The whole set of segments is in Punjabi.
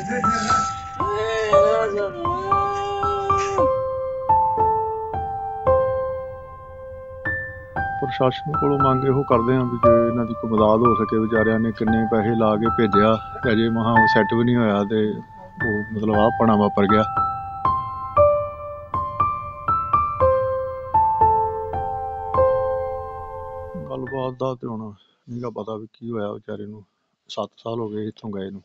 ਪ੍ਰਸ਼ਾਸਨ ਕੋਲੋਂ ਮੰਗ ਇਹੋ ਕਰਦੇ ਹਾਂ ਵੀ ਜੇ ਇਹਨਾਂ ਦੀ ਕੋਈ ਮਦਦ ਹੋ ਸਕੇ। ਵਿਚਾਰਿਆਂ ਨੇ ਕਿੰਨੇ ਪੈਸੇ ਲਾ ਕੇ ਭੇਜਿਆ ਤੇ ਅਜੇ ਮਹਾਂ ਸੈੱਟ ਵੀ ਨਹੀਂ ਹੋਇਆ ਤੇ ਉਹ ਮਤਲਬ ਆਹ ਪਣਾ ਵਾਪਰ ਗਿਆ। ਗੱਲਬਾਤ ਦਾ ਤੇ ਹੁਣ ਨਹੀਂ ਗਾ ਪਤਾ ਵੀ ਕੀ ਹੋਇਆ ਵਿਚਾਰੇ ਨੂੰ। 7 ਸਾਲ ਹੋ ਗਏ ਇੱਥੋਂ ਗਏ ਨੂੰ।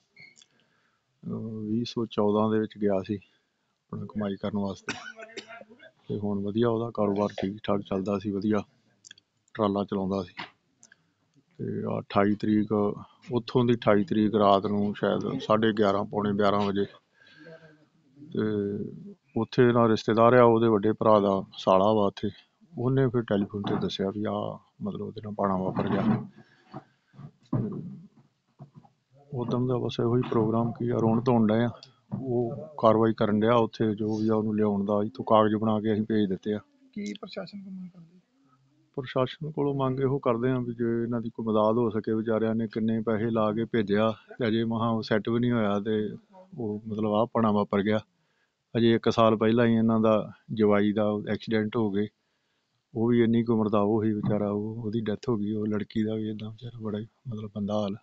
2014 ਦੇ ਵਿੱਚ ਗਿਆ ਸੀ ਆਪਣਾ ਕਮਾਈ ਕਰਨ ਵਾਸਤੇ ਤੇ ਹੁਣ ਵਧੀਆ ਉਹਦਾ ਕਾਰੋਬਾਰ ਠੀਕ ਠਾਕ ਚੱਲਦਾ ਸੀ। ਵਧੀਆ ਟਰਾਲਾ ਚਲਾਉਂਦਾ ਸੀ ਤੇ 28 ਤਰੀਕ ਉੱਥੋਂ ਦੀ 28 ਤਰੀਕ ਰਾਤ ਨੂੰ ਸ਼ਾਇਦ 11:30 ਪੌਣੇ 11 ਵਜੇ ਤੇ ਉੱਥੇ ਨਾਲ ਰਿਸ਼ਤੇਦਾਰ ਆ ਉਹਦੇ ਵੱਡੇ ਭਰਾ ਦਾ ਸਾਲਾ ਵਾ ਉੱਥੇ। ਉਹਨੇ ਫਿਰ ਟੈਲੀਫੋਨ ਤੇ ਦੱਸਿਆ ਵੀ ਆਹ ਮਤਲਬ ਉਹਦੇ ਨਾਲ ਭਾਣਾ ਵਾਪਰ ਗਿਆ। ਉਦੋਂ ਦਾ ਬਸ ਇਹੋ ਹੀ ਪ੍ਰੋਗਰਾਮ ਕੀ ਆ, ਰੋਣ ਧੋਣ ਡਏ ਆ। ਉਹ ਕਾਰਵਾਈ ਕਰਨ ਡਿਆ ਉੱਥੇ ਜੋ ਵੀ ਆ ਉਹਨੂੰ ਲਿਆਉਣ ਦਾ। ਇੱਥੋਂ ਕਾਗਜ਼ ਬਣਾ ਕੇ ਅਸੀਂ ਭੇਜ ਦਿੱਤੇ ਆ। ਕੀ ਪ੍ਰਸ਼ਾਸਨ ਕੋਲ ਮੰਗ ਕਰਦੇ? ਪ੍ਰਸ਼ਾਸਨ ਕੋਲੋਂ ਮੰਗ ਇਹੋ ਕਰਦੇ ਹਾਂ ਵੀ ਜੇ ਇਹਨਾਂ ਦੀ ਕੋਈ ਮਦਦ ਹੋ ਸਕੇ। ਵਿਚਾਰਿਆਂ ਨੇ ਕਿੰਨੇ ਪੈਸੇ ਲਾ ਕੇ ਭੇਜਿਆ ਤੇ ਅਜੇ ਮਹਾਂ ਉਹ ਸੈੱਟ ਵੀ ਨਹੀਂ ਹੋਇਆ ਤੇ ਉਹ ਮਤਲਬ ਆਹ ਪਣਾ ਵਾਪਰ ਗਿਆ। ਅਜੇ 1 ਸਾਲ ਪਹਿਲਾਂ ਹੀ ਇਹਨਾਂ ਦਾ ਜਵਾਈ ਦਾ ਐਕਸੀਡੈਂਟ ਹੋ ਗਏ। ਉਹ ਵੀ ਇੰਨੀ ਕੁ ਉਮਰ ਦਾ ਉਹ ਹੀ ਵਿਚਾਰਾ, ਉਹਦੀ ਡੈਥ ਹੋ ਗਈ। ਉਹ ਲੜਕੀ ਦਾ ਵੀ ਇੱਦਾਂ ਵਿਚਾਰਾ ਬੜਾ ਹੀ ਮਤਲਬ ਬੰਦਾ ਹਾਲ।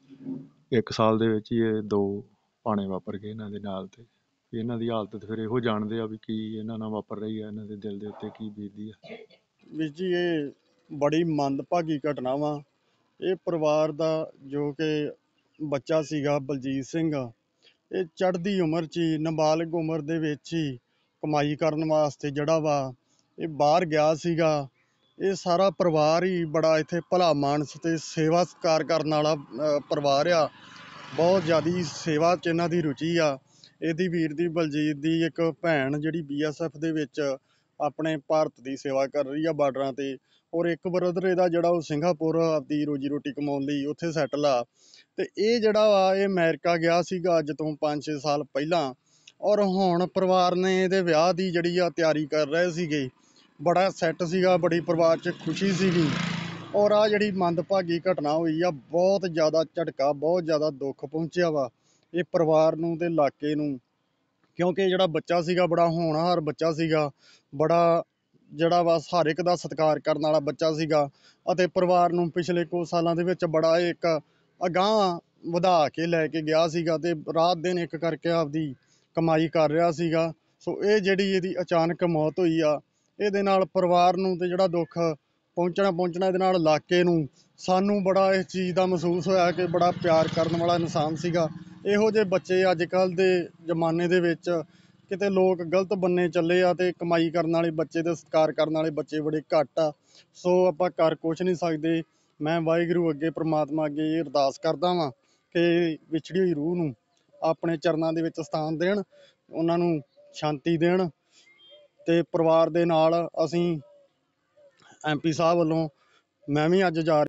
1 ਸਾਲ ਦੇ ਵਿੱਚ ਹੀ ਇਹ 2 ਭਾਣੇ ਵਾਪਰ ਗਏ ਇਹਨਾਂ ਦੇ ਨਾਲ। ਤੇ ਇਹਨਾਂ ਦੀ ਹਾਲਤ ਤੇ ਫਿਰ ਇਹੋ ਜਾਣਦੇ ਆ ਵੀ ਕੀ ਇਹਨਾਂ ਨਾਲ ਵਾਪਰ ਰਹੀ ਆ, ਇਹਨਾਂ ਦੇ ਦਿਲ ਦੇ ਉੱਤੇ ਕੀ ਬੀਤਦੀ ਆ। ਵੀਰ ਜੀ ਇਹ ਬੜੀ ਮੰਦਭਾਗੀ ਘਟਨਾ ਵਾ। ਇਹ ਪਰਿਵਾਰ ਦਾ ਜੋ ਕਿ ਬੱਚਾ ਸੀਗਾ ਬਲਜੀਤ ਸਿੰਘ, ਇਹ ਚੜ੍ਹਦੀ ਉਮਰ 'ਚ ਹੀ ਨਾਬਾਲਗ ਉਮਰ ਦੇ ਵਿੱਚ ਹੀ ਕਮਾਈ ਕਰਨ ਵਾਸਤੇ ਜਿਹੜਾ ਵਾ ਇਹ ਬਾਹਰ ਗਿਆ ਸੀਗਾ। ਇਹ ਸਾਰਾ ਪਰਿਵਾਰ ਹੀ ਬੜਾ ਇੱਥੇ ਭਲਾ ਮਾਨਸ ਤੇ ਸੇਵਾ ਸਤਿਕਾਰ ਕਰਨ ਵਾਲਾ ਪਰਿਵਾਰ ਆ। ਬਹੁਤ ਜ਼ਿਆਦਾ ਸੇਵਾ 'ਚ ਇਹਨਾਂ ਦੀ ਰੁਚੀ ਆ। ਇਹਦੀ ਵੀਰ ਦੀ ਬਲਜੀਤ ਦੀ ਇੱਕ ਭੈਣ ਜਿਹੜੀ BSF ਦੇ ਵਿੱਚ ਆਪਣੇ ਭਾਰਤ ਦੀ ਸੇਵਾ ਕਰ ਰਹੀ ਆ ਬਾਰਡਰਾਂ ਤੇ। ਔਰ ਇੱਕ ਬ੍ਰਦਰ ਇਹਦਾ ਜਿਹੜਾ ਉਹ ਸਿੰਗਾਪੁਰ ਆਪਦੀ ਰੋਜੀ ਰੋਟੀ ਕਮਾਉਣ ਲਈ ਉੱਥੇ ਸੈਟਲ ਆ। ਤੇ ਇਹ ਜਿਹੜਾ ਵਾ ਇਹ ਅਮਰੀਕਾ ਗਿਆ ਸੀਗਾ ਅੱਜ ਤੋਂ 5-6 ਸਾਲ ਪਹਿਲਾਂ। ਔਰ ਹੁਣ ਪਰਿਵਾਰ ਨੇ ਇਹਦੇ ਵਿਆਹ ਦੀ ਜਿਹੜੀ ਆ ਤਿਆਰੀ ਕਰ ਰਹੇ ਸੀਗੇ। ਬੜਾ ਸੈੱਟ ਸੀਗਾ, ਬੜੀ ਪਰਿਵਾਰ 'ਚ ਖੁਸ਼ੀ ਸੀਗੀ। ਔਰ ਆਹ ਜਿਹੜੀ ਮੰਦਭਾਗੀ ਘਟਨਾ ਹੋਈ ਆ, ਬਹੁਤ ਜ਼ਿਆਦਾ ਝਟਕਾ, ਬਹੁਤ ਜ਼ਿਆਦਾ ਦੁੱਖ ਪਹੁੰਚਿਆ ਵਾ ਇਹ ਪਰਿਵਾਰ ਨੂੰ ਤੇ ਇਲਾਕੇ ਨੂੰ। ਕਿਉਂਕਿ ਜਿਹੜਾ ਬੱਚਾ ਸੀਗਾ ਬੜਾ ਹੋਣਹਾਰ ਬੱਚਾ ਸੀਗਾ, ਬੜਾ ਜਿਹੜਾ ਵਾ ਹਰ ਇੱਕ ਦਾ ਸਤਿਕਾਰ ਕਰਨ ਵਾਲਾ ਬੱਚਾ ਸੀਗਾ। ਅਤੇ ਪਰਿਵਾਰ ਨੂੰ ਪਿਛਲੇ ਕੁਝ ਸਾਲਾਂ ਦੇ ਵਿੱਚ ਬੜਾ ਇੱਕ ਅਗਾਂਹ ਵਧਾ ਕੇ ਲੈ ਕੇ ਗਿਆ ਸੀਗਾ ਤੇ ਰਾਤ ਦਿਨ ਇੱਕ ਕਰਕੇ ਆਪਦੀ ਕਮਾਈ ਕਰ ਰਿਹਾ ਸੀਗਾ। ਸੋ ਇਹ ਜਿਹੜੀ ਇਹਦੀ ਅਚਾਨਕ ਮੌਤ ਹੋਈ ਆ, ਇਹਦੇ ਨਾਲ ਪਰਿਵਾਰ ਨੂੰ ਤੇ ਜਿਹੜਾ ਦੁੱਖ ਪਹੁੰਚਣਾ ਇਹਦੇ ਨਾਲ ਇਲਾਕੇ ਨੂੰ, ਸਾਨੂੰ ਬੜਾ ਇਸ ਚੀਜ਼ ਦਾ ਮਹਿਸੂਸ ਹੋਇਆ ਕਿ ਬੜਾ ਪਿਆਰ ਕਰਨ ਵਾਲਾ ਇਨਸਾਨ ਸੀਗਾ। ਇਹੋ ਜਿਹੇ ਬੱਚੇ ਅੱਜ ਕੱਲ੍ਹ ਦੇ ਜ਼ਮਾਨੇ ਦੇ ਵਿੱਚ ਕਿਤੇ ਲੋਕ ਗਲਤ ਬੰਨੇ ਚੱਲੇ ਆ ਤੇ ਕਮਾਈ ਕਰਨ ਵਾਲੇ ਬੱਚੇ ਤੇ ਸਤਿਕਾਰ ਕਰਨ ਵਾਲੇ ਬੱਚੇ ਬੜੇ ਘੱਟ ਆ। ਸੋ ਆਪਾਂ ਕਰ ਕੁਛ ਨਹੀਂ ਸਕਦੇ। ਮੈਂ ਵਾਹਿਗੁਰੂ ਅੱਗੇ ਪ੍ਰਮਾਤਮਾ ਅੱਗੇ ਇਹ ਅਰਦਾਸ ਕਰਦਾ ਵਾਂ ਕਿ ਵਿਛੜੀ ਹੋਈ ਰੂਹ ਨੂੰ ਆਪਣੇ ਚਰਨਾਂ ਦੇ ਵਿੱਚ ਸਥਾਨ ਦੇਣ, ਉਹਨਾਂ ਨੂੰ ਸ਼ਾਂਤੀ ਦੇਣ। ਤੇ ਪਰਿਵਾਰ ਦੇ ਨਾਲ ਅਸੀਂ MP ਸਾਹਿਬ ਵੱਲੋਂ ਮੈਂ ਵੀ ਅੱਜ ਜਾ